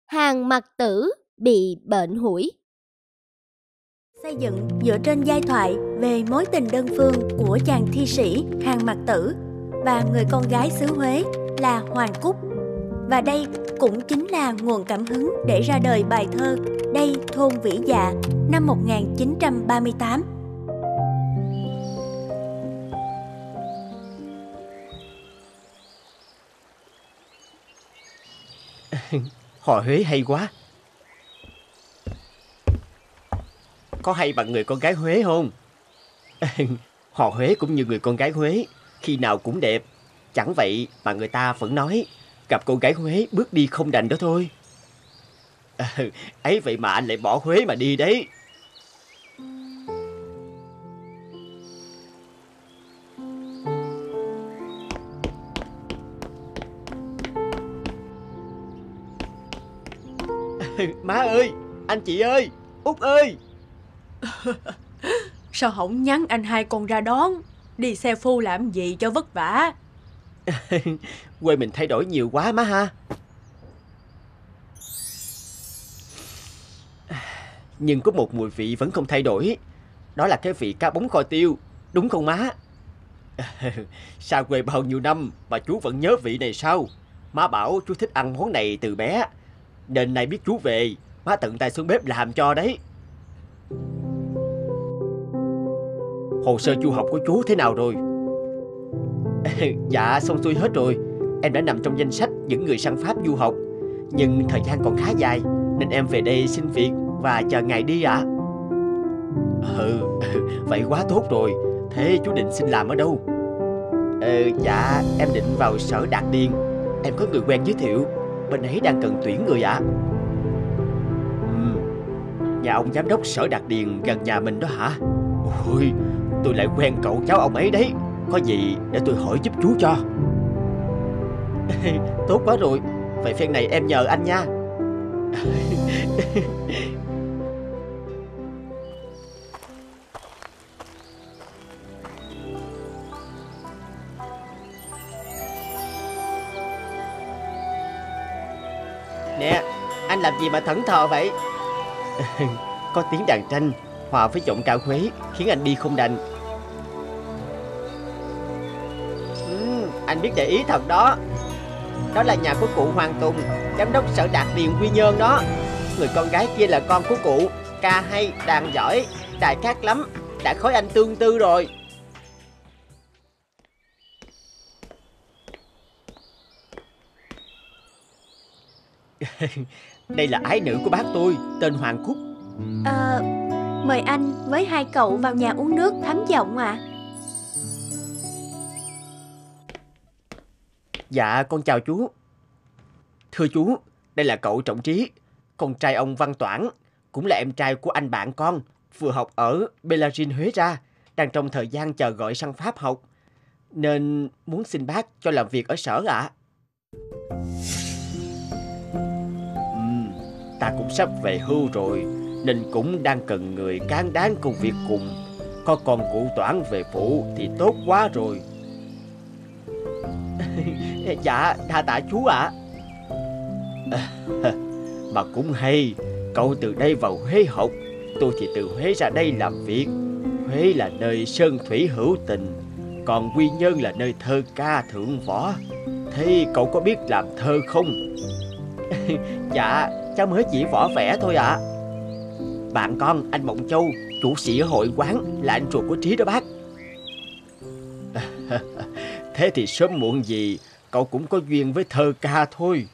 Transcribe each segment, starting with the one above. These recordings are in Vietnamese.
Hàn Mặc Tử bị bệnh hủi. Xây dựng dựa trên giai thoại về mối tình đơn phương của chàng thi sĩ Hàn Mặc Tử và người con gái xứ Huế là Hoàng Cúc. Và đây cũng chính là nguồn cảm hứng để ra đời bài thơ Đây Thôn Vĩ Dạ năm 1938. Hò Huế hay quá. Có hay bằng người con gái Huế không? Hò Huế cũng như người con gái Huế, khi nào cũng đẹp. Chẳng vậy mà người ta vẫn nói gặp con gái Huế bước đi không đành đó thôi. Ấy vậy mà anh lại bỏ Huế mà đi đấy. Má ơi, anh chị ơi, Út ơi. Sao không nhắn anh hai con ra đón? Đi xe phu làm gì cho vất vả. Quê mình thay đổi nhiều quá má ha. Nhưng có một mùi vị vẫn không thay đổi. Đó là cái vị cá bống kho tiêu. Đúng không má? Xa quê bao nhiêu năm mà chú vẫn nhớ vị này sao? Má bảo chú thích ăn món này từ bé, nên nay biết chú về, má tận tay xuống bếp làm cho đấy. Hồ sơ du học của chú thế nào rồi? Dạ xong xuôi hết rồi. Em đã nằm trong danh sách những người sang Pháp du học. Nhưng thời gian còn khá dài, nên em về đây xin việc và chờ ngày đi ạ. Vậy quá tốt rồi. Thế chú định xin làm ở đâu? Dạ em định vào Sở Đạt Điền. Em có người quen giới thiệu, bên ấy đang cần tuyển người ạ. Nhà ông giám đốc Sở Đạt Điền gần nhà mình đó hả? Ôi, tôi lại quen cậu cháu ông ấy đấy. Có gì để tôi hỏi giúp chú cho. Tốt quá rồi. Vậy phen này em nhờ anh nha. Nè, anh làm gì mà thẫn thờ vậy? Có tiếng đàn tranh hòa với giọng ca Huế khiến anh đi không đành. Anh biết để ý thật đó. Đó là nhà của cụ Hoàng Tùng, giám đốc Sở Đạt Điền Quy Nhơn đó. Người con gái kia là con của cụ, ca hay, đàn giỏi, đài cát lắm, đã khối anh tương tư rồi. Đây là ái nữ của bác tôi, tên Hoàng Cúc. Mời anh với hai cậu vào nhà uống nước thắm giọng ạ. Dạ con chào chú. Thưa chú, đây là cậu Trọng Trí, con trai ông Văn Toản, cũng là em trai của anh bạn con, vừa học ở Bellarine Huế ra, đang trong thời gian chờ gọi sang Pháp học, nên muốn xin bác cho làm việc ở sở ạ. Ta cũng sắp về hưu rồi, nên cũng đang cần người cán đáng công việc cùng. Có con cụ Toản về phụ thì tốt quá rồi. Dạ, đa tạ chú ạ. Mà cũng hay, cậu từ đây vào Huế học, tôi thì từ Huế ra đây làm việc. Huế là nơi sơn thủy hữu tình, còn Quy Nhơn là nơi thơ ca thượng võ. Thế cậu có biết làm thơ không? Dạ, cháu mới chỉ võ vẽ thôi ạ. Bạn con, anh Mộng Châu, chủ sĩ ở hội quán, là anh ruột của Trí đó bác. Thế thì sớm muộn gì cậu cũng có duyên với thơ ca thôi.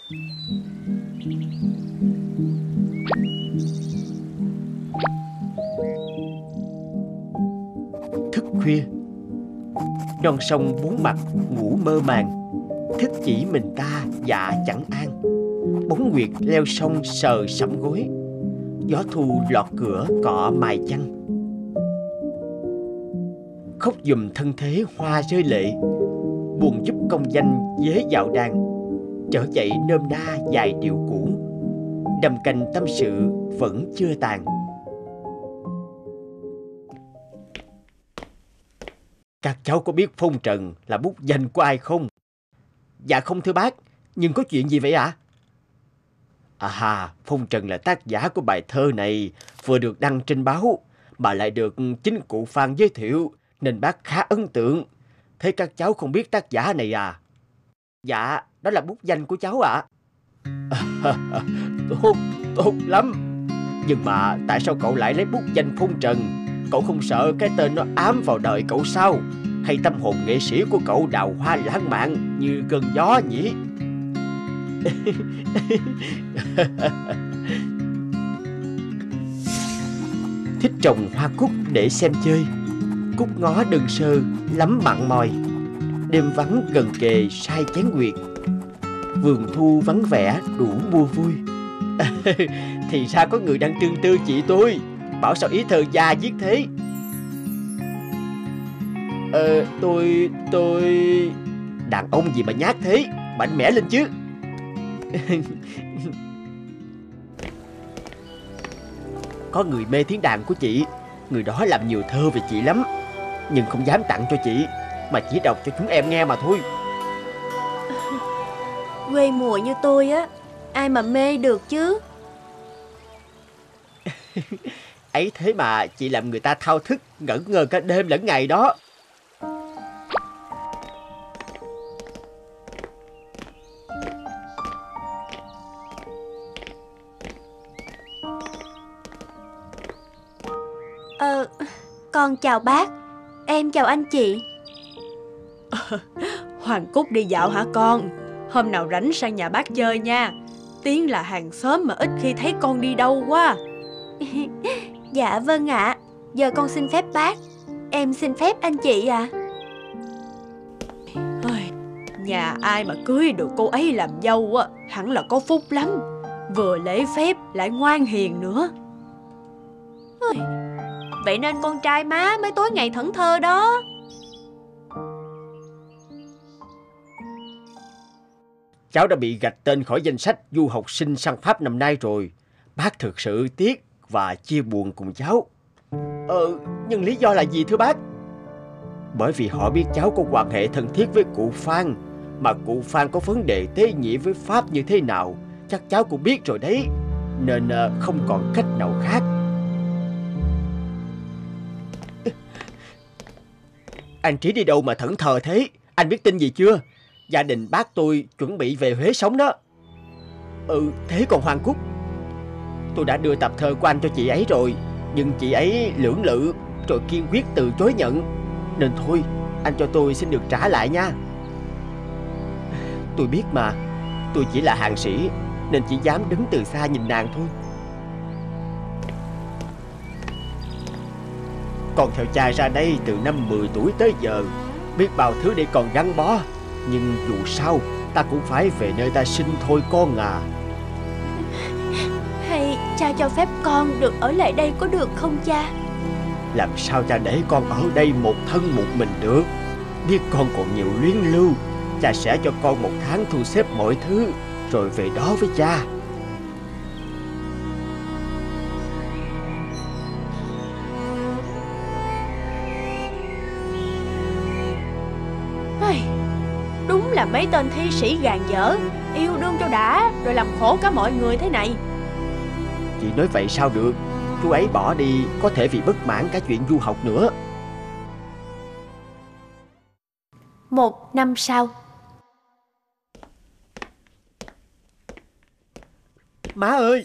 Thức khuya, non sông bốn mặt ngủ mơ màng, thức chỉ mình ta dạ chẳng an. Bóng nguyệt leo sông sờ sẫm gối, gió thu lọt cửa cọ mài chăn. Khóc giùm thân thế hoa rơi lệ, buồn giúp công danh dế dạo đàn. Trở dậy nôm na dài điều cũ, đầm cành tâm sự vẫn chưa tàn. Các cháu có biết Phong Trần là bút danh của ai không? Dạ không thưa bác, nhưng có chuyện gì vậy ạ? À, Phong Trần là tác giả của bài thơ này, vừa được đăng trên báo, mà lại được chính cụ Phan giới thiệu, nên bác khá ấn tượng. Thế các cháu không biết tác giả này à? Dạ, đó là bút danh của cháu ạ. Tốt lắm. Nhưng mà tại sao cậu lại lấy bút danh Phong Trần? Cậu không sợ cái tên nó ám vào đời cậu sao? Hay tâm hồn nghệ sĩ của cậu đào hoa lãng mạn như cơn gió nhỉ? Thích trồng hoa cúc để xem chơi. Cúc ngó đơn sơ lắm mặn mòi. Đêm vắng gần kề sai chén nguyệt. Vườn thu vắng vẻ đủ mua vui. Thì ra có người đang tương tư chị tôi. Bảo sao ý thơ gia viết thế? Tôi... Đàn ông gì mà nhát thế? Mạnh mẽ lên chứ. Có người mê tiếng đàn của chị. Người đó làm nhiều thơ về chị lắm, nhưng không dám tặng cho chị, mà chỉ đọc cho chúng em nghe mà thôi. Quê mùa như tôi á, ai mà mê được chứ. Ấy thế mà chị làm người ta thao thức, ngẩn ngơ cả đêm lẫn ngày đó. Con chào bác. Em chào anh chị. Hoàng Cúc đi dạo hả con? Hôm nào rảnh sang nhà bác chơi nha. Tiến là hàng xóm mà ít khi thấy con đi đâu quá. Dạ vâng ạ. Giờ con xin phép bác. Em xin phép anh chị ạ. Nhà ai mà cưới được cô ấy làm dâu á, hẳn là có phúc lắm. Vừa lễ phép lại ngoan hiền nữa. Vậy nên con trai má mới tối ngày thẫn thơ đó. Cháu đã bị gạch tên khỏi danh sách du học sinh sang Pháp năm nay rồi. Bác thực sự tiếc và chia buồn cùng cháu. Nhưng lý do là gì thưa bác? Bởi vì họ biết cháu có quan hệ thân thiết với cụ Phan, mà cụ Phan có vấn đề tế nhị với Pháp như thế nào chắc cháu cũng biết rồi đấy. Nên không còn cách nào khác. Anh Trí đi đâu mà thẫn thờ thế? Anh biết tin gì chưa? Gia đình bác tôi chuẩn bị về Huế sống đó. Thế còn Hoàng Cúc? Tôi đã đưa tập thơ của anh cho chị ấy rồi, nhưng chị ấy lưỡng lự rồi kiên quyết từ chối nhận. Nên thôi, anh cho tôi xin được trả lại nha. Tôi biết mà, tôi chỉ là hàng sĩ nên chỉ dám đứng từ xa nhìn nàng thôi. Con theo cha ra đây từ năm 10 tuổi tới giờ, biết bao thứ để còn gắn bó. Nhưng dù sao ta cũng phải về nơi ta sinh thôi con à. Hay cha cho phép con được ở lại đây có được không cha? Làm sao cha để con ở đây một thân một mình được? Biết con còn nhiều luyến lưu, cha sẽ cho con 1 tháng thu xếp mọi thứ rồi về đó với cha. Đúng là mấy tên thi sĩ gàn dở, yêu đương cho đã rồi làm khổ cả mọi người thế này. Chị nói vậy sao được? Chú ấy bỏ đi có thể vì bất mãn cả chuyện du học nữa. 1 năm sau. Má ơi!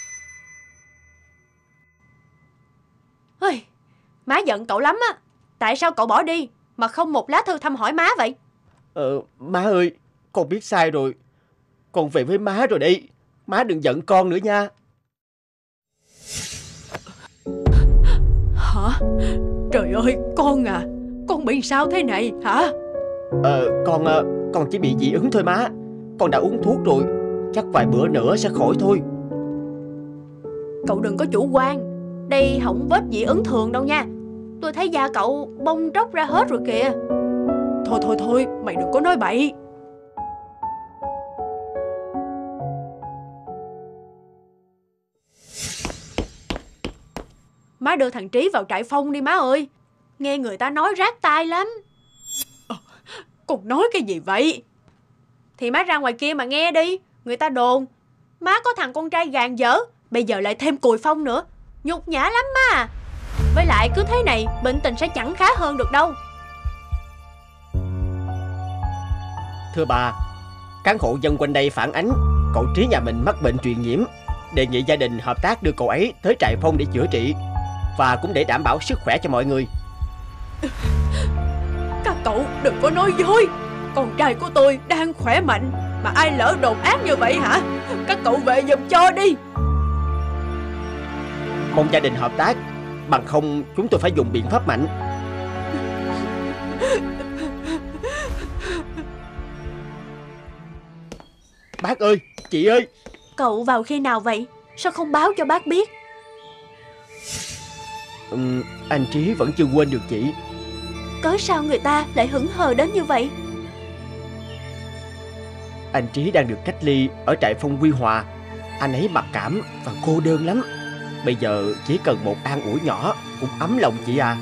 Má giận cậu lắm á. Tại sao cậu bỏ đi mà không một lá thư thăm hỏi má vậy? Má ơi, con biết sai rồi. Con về với má rồi đây. Má đừng giận con nữa nha. Hả? Trời ơi, con à, con bị sao thế này hả? Con chỉ bị dị ứng thôi má. Con đã uống thuốc rồi, chắc vài bữa nữa sẽ khỏi thôi. Cậu đừng có chủ quan. Đây không vết dị ứng thường đâu nha. Tôi thấy da cậu bong tróc ra hết rồi kìa. Thôi, mày đừng có nói bậy. Má đưa thằng Trí vào trại phong đi má ơi. Nghe người ta nói rát tai lắm. Con nói cái gì vậy? Thì má ra ngoài kia mà nghe đi. Người ta đồn Má có thằng con trai gàn dở, bây giờ lại thêm Cùi Phong nữa, nhục nhã lắm má. Với lại cứ thế này bệnh tình sẽ chẳng khá hơn được đâu. Thưa bà, cán hộ dân quanh đây phản ánh cậu Trí nhà mình mắc bệnh truyền nhiễm, đề nghị gia đình hợp tác đưa cậu ấy tới trại phong để chữa trị, và cũng để đảm bảo sức khỏe cho mọi người. Các cậu đừng có nói dối, con trai của tôi đang khỏe mạnh mà ai lỡ đồn ác như vậy hả? Các cậu về giùm cho đi. Mong gia đình hợp tác, bằng không chúng tôi phải dùng biện pháp mạnh. Bác ơi, chị ơi. Cậu vào khi nào vậy? Sao không báo cho bác biết? Anh Trí vẫn chưa quên được chị. Cớ sao người ta lại hững hờ đến như vậy? Anh Trí đang được cách ly ở trại phong Quy Hòa. Anh ấy mặc cảm và cô đơn lắm. Bây giờ chỉ cần một an ủi nhỏ cũng ấm lòng chị à.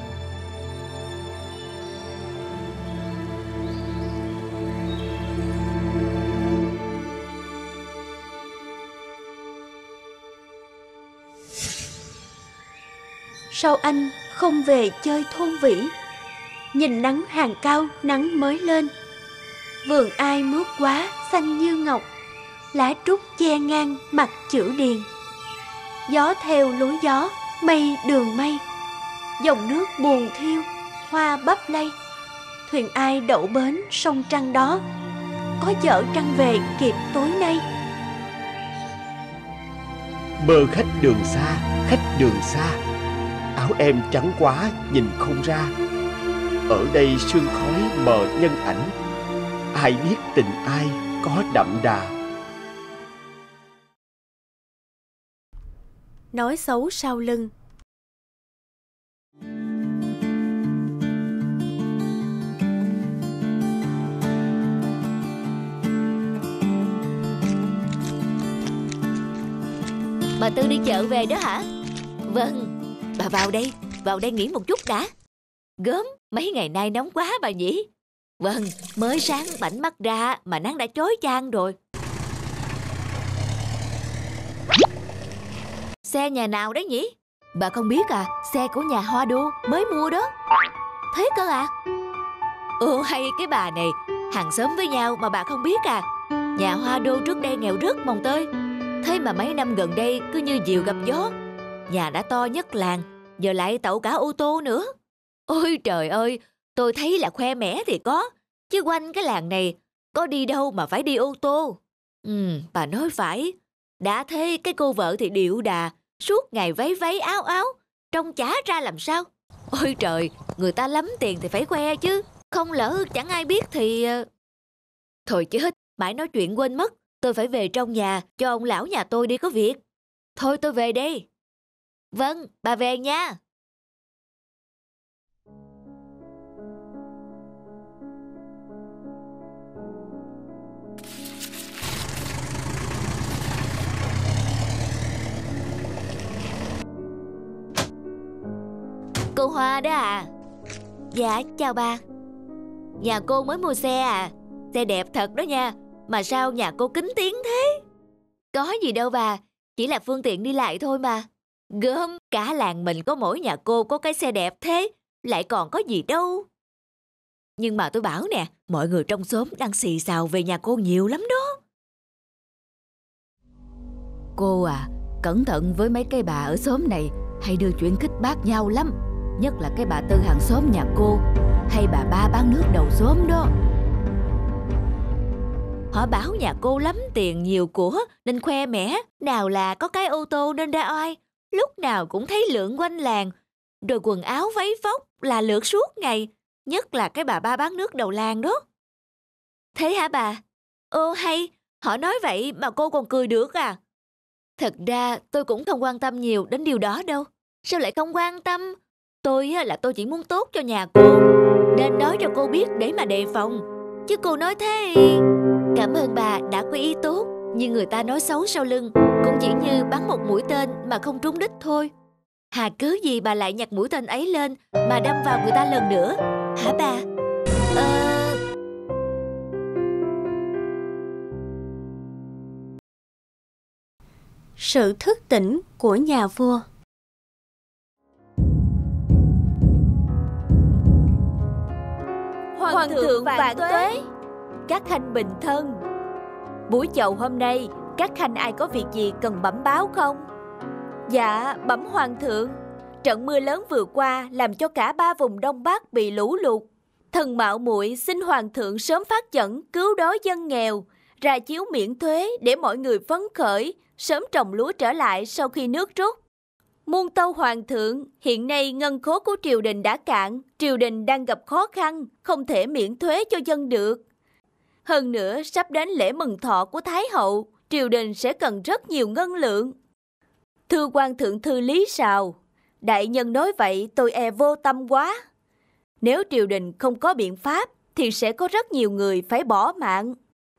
Sao anh không về chơi thôn Vĩ? Nhìn nắng hàng cao, nắng mới lên. Vườn ai mướt quá, xanh như ngọc. Lá trúc che ngang mặt chữ điền. Gió theo lối gió, mây đường mây. Dòng nước buồn thiêu, hoa bắp lay. Thuyền ai đậu bến sông Trăng đó. Có chở trăng về kịp tối nay. Bờ khách đường xa, khách đường xa. Áo em trắng quá nhìn không ra. Ở đây sương khói mờ nhân ảnh. Ai biết tình ai có đậm đà. Nói xấu sau lưng. Bà Tư đi chợ về đó hả? Vâng, bà vào đây nghỉ một chút đã. Gớm, mấy ngày nay nóng quá bà nhỉ? Vâng, mới sáng bảnh mắt ra mà nắng đã chói chang rồi. Xe nhà nào đấy nhỉ? Bà không biết à, xe của nhà Hoa Đô mới mua đó. Thế cơ à? Ồ hay cái bà này, hàng xóm với nhau mà bà không biết à? Nhà Hoa Đô trước đây nghèo rớt mồng tơi. Thế mà mấy năm gần đây cứ như diều gặp gió. Nhà đã to nhất làng, giờ lại tậu cả ô tô nữa. Ôi trời ơi, tôi thấy là khoe mẽ thì có, chứ quanh cái làng này có đi đâu mà phải đi ô tô. Bà nói phải. Đã thế cái cô vợ thì điệu đà, suốt ngày váy váy áo áo, trông chả ra làm sao. Ôi trời, người ta lắm tiền thì phải khoe chứ, không lỡ chẳng ai biết thì... Thôi chết, mãi nói chuyện quên mất. Tôi phải về trong nhà cho ông lão nhà tôi đi có việc. Thôi tôi về đây. Vâng, bà về nha. Cô Hoa đó à? Dạ, chào bà. Nhà cô mới mua xe à? Xe đẹp thật đó nha. Mà sao nhà cô kính tiếng thế? Có gì đâu bà, chỉ là phương tiện đi lại thôi mà. Gớm, cả làng mình có mỗi nhà cô có cái xe đẹp thế, lại còn có gì đâu. Nhưng mà tôi bảo nè, mọi người trong xóm đang xì xào về nhà cô nhiều lắm đó. Cô à, cẩn thận với mấy cái bà ở xóm này, hay đưa chuyện khích bác nhau lắm. Nhất là cái bà Tư hàng xóm nhà cô, hay bà Ba bán nước đầu xóm đó. Họ bảo nhà cô lắm tiền nhiều của nên khoe mẽ, nào là có cái ô tô nên ra oai, lúc nào cũng thấy lượn quanh làng, rồi quần áo váy vóc là lượt suốt ngày, nhất là cái bà Ba bán nước đầu làng đó. Thế hả bà? Ô hay, họ nói vậy mà cô còn cười được à? Thật ra tôi cũng không quan tâm nhiều đến điều đó đâu. Sao lại không quan tâm? Tôi chỉ muốn tốt cho nhà cô, nên nói cho cô biết để mà đề phòng. Chứ cô nói thế... Cảm ơn bà đã có ý tốt, nhưng người ta nói xấu sau lưng cũng chỉ như bắn một mũi tên mà không trúng đích thôi. Hà cớ gì bà lại nhặt mũi tên ấy lên mà đâm vào người ta lần nữa, hả bà? Sự thức tỉnh của nhà vua. Hoàng thượng vạn tuế. Các khanh bình thân. Buổi chầu hôm nay, các khanh ai có việc gì cần bẩm báo không? Dạ, bẩm hoàng thượng. Trận mưa lớn vừa qua làm cho cả 3 vùng Đông Bắc bị lũ lụt. Thần mạo muội xin hoàng thượng sớm phát chẩn cứu đói dân nghèo, ra chiếu miễn thuế để mọi người phấn khởi, sớm trồng lúa trở lại sau khi nước rút. Muôn tâu hoàng thượng, hiện nay ngân khố của triều đình đã cạn, triều đình đang gặp khó khăn, không thể miễn thuế cho dân được. Hơn nữa, sắp đến lễ mừng thọ của Thái hậu, triều đình sẽ cần rất nhiều ngân lượng. Thưa quan thượng thư Lý Sào, đại nhân nói vậy tôi e vô tâm quá. Nếu triều đình không có biện pháp, thì sẽ có rất nhiều người phải bỏ mạng.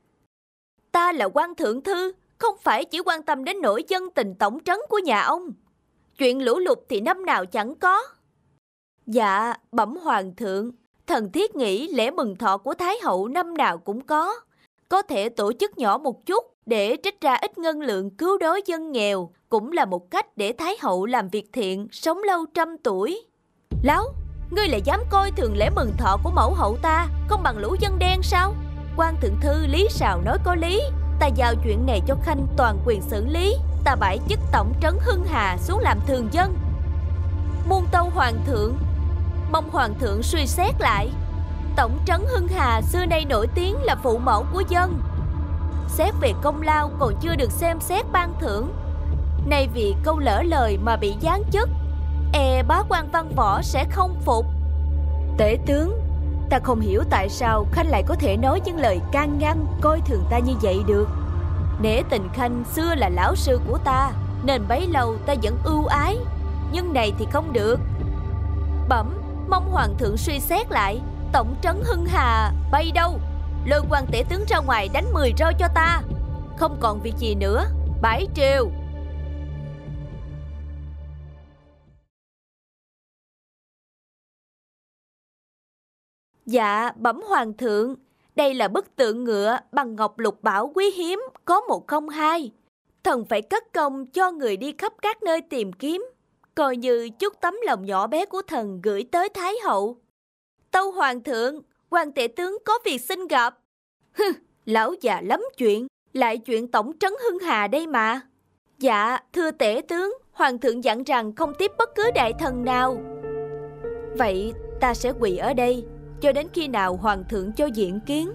Ta là quan thượng thư, không phải chỉ quan tâm đến nỗi dân tình tổng trấn của nhà ông. Chuyện lũ lụt thì năm nào chẳng có. Dạ, bẩm hoàng thượng, thần thiết nghĩ lễ mừng thọ của Thái hậu năm nào cũng có thể tổ chức nhỏ một chút để trích ra ít ngân lượng cứu đói dân nghèo, cũng là một cách để Thái hậu làm việc thiện, sống lâu 100 tuổi. Láo, ngươi lại dám coi thường lễ mừng thọ của mẫu hậu ta, không bằng lũ dân đen sao? Quan thượng thư Lý Sào nói có lý, ta giao chuyện này cho khanh toàn quyền xử lý, ta bãi chức tổng trấn Hưng Hà xuống làm thường dân. Muôn tâu hoàng thượng, mong hoàng thượng suy xét lại. Tổng trấn Hưng Hà xưa nay nổi tiếng là phụ mẫu của dân. Xét về công lao còn chưa được xem xét ban thưởng. Nay vì câu lỡ lời mà bị giáng chức, e bá quan văn võ sẽ không phục. Tể tướng, ta không hiểu tại sao khanh lại có thể nói những lời can ngăn, coi thường ta như vậy được. Nể tình khanh xưa là lão sư của ta, nên bấy lâu ta vẫn ưu ái, nhưng này thì không được. Bẩm, mong hoàng thượng suy xét lại. Tổng trấn Hưng Hà bay đâu? Lôi quan tể tướng ra ngoài đánh 10 roi cho ta. Không còn việc gì nữa, bãi triều. Dạ, bẩm hoàng thượng, đây là bức tượng ngựa bằng ngọc lục bảo quý hiếm, có 102. Thần phải cất công cho người đi khắp các nơi tìm kiếm, coi như chút tấm lòng nhỏ bé của thần gửi tới Thái hậu. Tâu hoàng thượng, quan tể tướng có việc xin gặp. Hừ, lão già lắm chuyện, lại chuyện tổng trấn Hưng Hà đây mà. Dạ, thưa tể tướng, hoàng thượng dặn rằng không tiếp bất cứ đại thần nào. Vậy ta sẽ quỳ ở đây cho đến khi nào hoàng thượng cho diện kiến.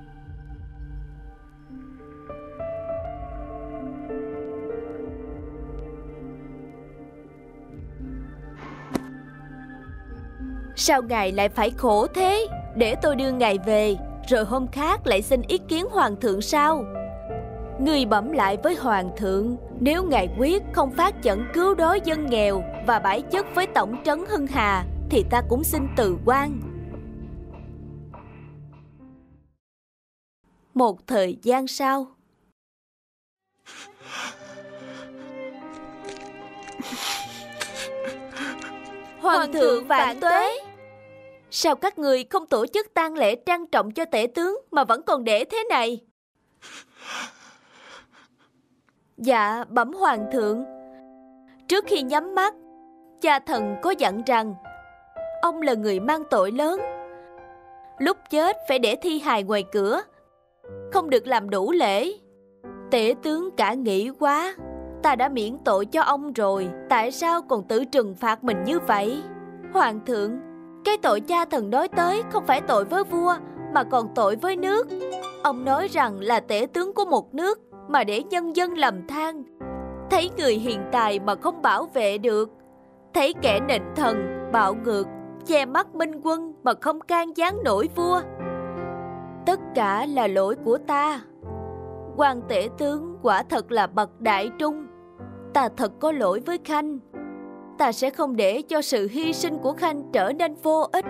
Sao ngài lại phải khổ thế? Để tôi đưa ngài về, rồi hôm khác lại xin ý kiến hoàng thượng sao? Người bẩm lại với hoàng thượng, nếu ngài quyết không phát chẩn cứu đói dân nghèo và bãi chức với tổng trấn Hưng Hà, thì ta cũng xin từ quan. Một thời gian sau. Hoàng thượng vạn tuế. Sao các người không tổ chức tang lễ trang trọng cho tể tướng mà vẫn còn để thế này? Dạ, bẩm hoàng thượng, trước khi nhắm mắt, cha thần có dặn rằng ông là người mang tội lớn, lúc chết phải để thi hài ngoài cửa, không được làm đủ lễ. Tể tướng cả nghĩ quá, ta đã miễn tội cho ông rồi, tại sao còn tự trừng phạt mình như vậy? Hoàng thượng, cái tội cha thần nói tới không phải tội với vua, mà còn tội với nước. Ông nói rằng là tể tướng của một nước, mà để nhân dân lầm than. Thấy người hiền tài mà không bảo vệ được, thấy kẻ nịnh thần, bạo ngược, che mắt minh quân mà không can gián nổi vua. Tất cả là lỗi của ta. Quan tể tướng quả thật là bậc đại trung. Ta thật có lỗi với khanh. Ta sẽ không để cho sự hy sinh của khanh trở nên vô ích.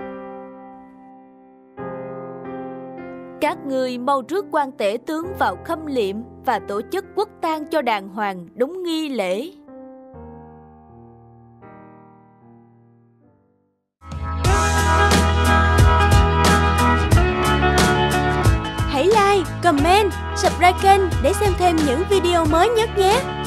Các ngươi mau rước quan tể tướng vào khâm liệm và tổ chức quốc tang cho đàng hoàng đúng nghi lễ. Hãy like, comment, subscribe kênh để xem thêm những video mới nhất nhé!